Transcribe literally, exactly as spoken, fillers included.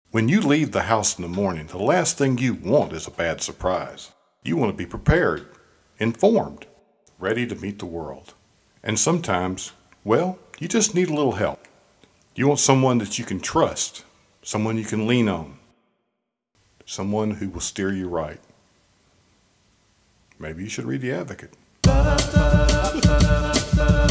When you leave the house in the morning, the last thing you want is a bad surprise. You want to be prepared, informed, ready to meet the world. And sometimes, well, you just need a little help. You want someone that you can trust, someone you can lean on, someone who will steer you right. Maybe you should read The Advocate.